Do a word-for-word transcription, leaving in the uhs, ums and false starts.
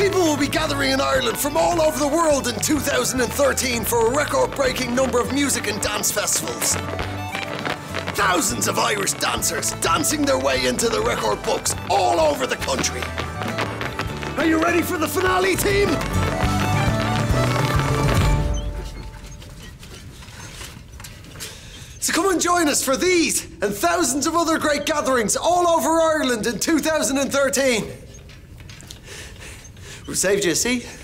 People will be gathering in Ireland from all over the world in two thousand thirteen for a record-breaking number of music and dance festivals. Thousands of Irish dancers dancing their way into the record books all over the country. Are you ready for the finale, team? So come and join us for these and thousands of other great gatherings all over Ireland in two thousand thirteen. We've saved you a seat.